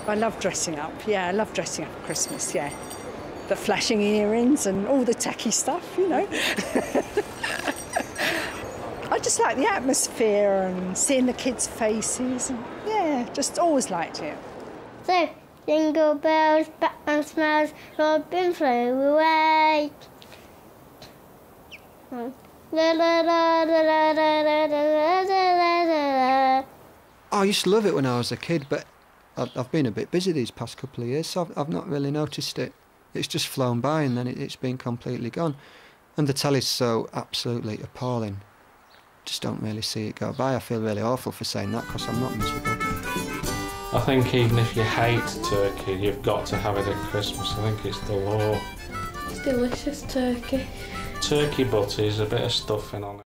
I love dressing up, yeah, I love dressing up at Christmas, yeah. The flashing earrings and all the tacky stuff, you know. I just like the atmosphere and seeing the kids' faces, and yeah, just always liked it. So, jingle bells, Batman smells, Robin flew away. I used to love it when I was a kid, but I've been a bit busy these past couple of years, so I've not really noticed it. It's just flown by and then it's been completely gone. And the telly's so absolutely appalling. Just don't really see it go by. I feel really awful for saying that because I'm not miserable. I think even if you hate turkey, you've got to have it at Christmas. I think it's the law. It's delicious turkey. Turkey butty is a bit of stuffing on it.